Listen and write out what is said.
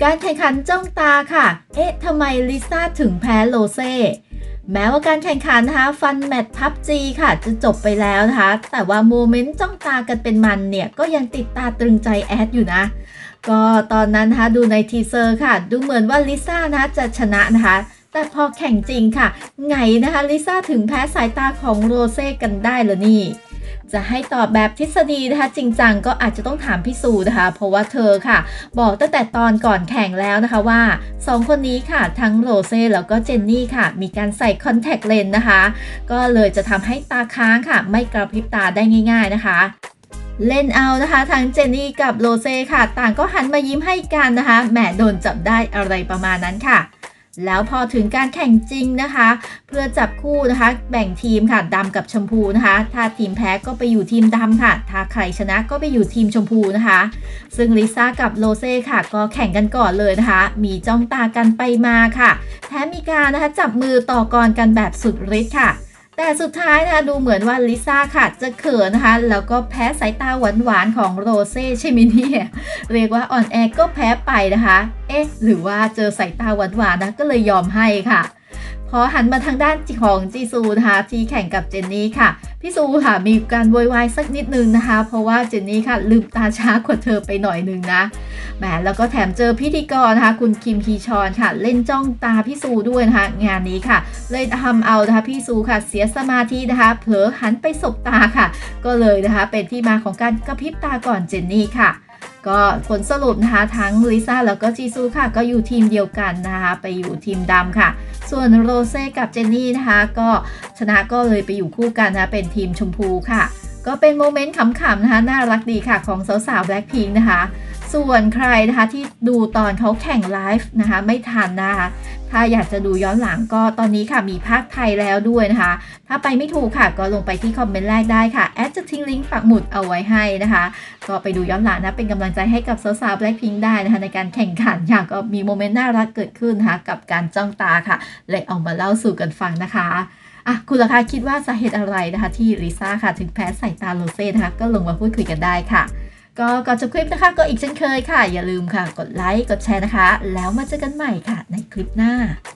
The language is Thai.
การแข่งขันจ้องตาค่ะทำไมลิซ่าถึงแพ้โรเซ่แม้ว่าการแข่งขันนะคะฟันแมตช์พับจีค่ะจะจบไปแล้วนะคะแต่ว่าโมเมนต์จ้องตากันเป็นมันเนี่ยก็ยังติดตาตรึงใจแอดอยู่นะก็ตอนนั้นนะคะดูในทีเซอร์ค่ะดูเหมือนว่าลิซ่านะจะชนะนะคะแต่พอแข่งจริงค่ะไงนะคะลิซ่าถึงแพ้สายตาของโรเซ่กันได้เหรอนี่จะให้ตอบแบบทฤษฎีนะคะจริงจังก็อาจจะต้องถามพี่ซูนะคะเพราะว่าเธอค่ะบอกตั้งแต่ตอนก่อนแข่งแล้วนะคะว่า2คนนี้ค่ะทั้งโรเซ่แล้วก็เจนนี่ค่ะมีการใส่คอนแทคเลนส์นะคะก็เลยจะทำให้ตาค้างค่ะไม่กระพริบตาได้ง่ายๆนะคะเล่นเอานะคะทั้งเจนนี่กับโรเซ่ค่ะต่างก็หันมายิ้มให้กันนะคะแหมโดนจับได้อะไรประมาณนั้นค่ะแล้วพอถึงการแข่งจริงนะคะเพื่อจับคู่นะคะแบ่งทีมค่ะดำกับชมพูนะคะถ้าทีมแพ้ก็ไปอยู่ทีมดำค่ะถ้าใครชนะก็ไปอยู่ทีมชมพูนะคะซึ่งลิซ่ากับโรเซ่ค่ะก็แข่งกันก่อนเลยนะคะมีจ้องตากันไปมาค่ะแถมมีการนะคะจับมือต่อกรกันแบบสุดฤทธิ์ค่ะแต่สุดท้ายนะคะดูเหมือนว่าลิซ่าค่ะจะเขินนะคะแล้วก็แพ้สายตาหวานๆของโรเซ่ใช่ไหมเนี่ยเรียกว่าอ่อนแอก็แพ้ไปนะคะหรือว่าเจอสายตาหวานๆนะก็เลยยอมให้ค่ะพอหันมาทางด้านของจีซูนะคะที่แข่งกับเจนนี่ค่ะพี่ซูค่ะมีการโวยวายสักนิดนึงนะคะเพราะว่าเจนนี่ค่ะลืมตาช้ากว่าเธอไปหน่อยนึงนะแหมแล้วก็แถมเจอพิธีกรนะคะคุณคิมฮีชอนค่ะเล่นจ้องตาพี่ซูด้วยนะคะงานนี้ค่ะเลยทำเอานะคะพี่ซูค่ะเสียสมาธินะคะเผลอหันไปสบตาค่ะก็เลยนะคะเป็นที่มาของการกระพริบตาก่อนเจนนี่ค่ะก็ผลสรุปนะคะทั้งลิซ่าแล้วก็จีซูค่ะก็อยู่ทีมเดียวกันนะคะไปอยู่ทีมดำค่ะส่วนโรเซ่กับเจนนี่นะคะก็ชนะก็เลยไปอยู่คู่กันนะคะเป็นทีมชมพูค่ะก็เป็นโมเมนต์ขำๆนะคะน่ารักดีค่ะของสาวๆ Blackpink นะคะส่วนใครนะคะที่ดูตอนเขาแข่งไลฟ์นะคะไม่ทันนะคะถ้าอยากจะดูย้อนหลังก็ตอนนี้ค่ะมีภาคไทยแล้วด้วยนะคะถ้าไปไม่ถูกค่ะก็ลงไปที่คอมเมนต์แรกได้ค่ะแอดจะทิ้งลิงก์ปักหมุดเอาไว้ให้นะคะก็ไปดูย้อนหลังนะเป็นกำลังใจให้กับสาวๆ Blackpink ได้นะคะในการแข่งขันค่ะก็มีโมเมนต์น่ารักเกิดขึ้นนะคะกับการจ้องตาค่ะเลยเอามาเล่าสู่กันฟังนะคะคุณล่ะคะคิดว่าสาเหตุอะไรนะคะที่ลิซ่าค่ะถึงแพ้สายตาโรเซ่นะคะก็ลงมาพูดคุยกันได้ค่ะก็ก่อนจบคลิปนะคะก็อีกเช่นเคยค่ะอย่าลืมค่ะกดไลค์กดแชร์นะคะแล้วมาเจอกันใหม่ค่ะในคลิปหน้า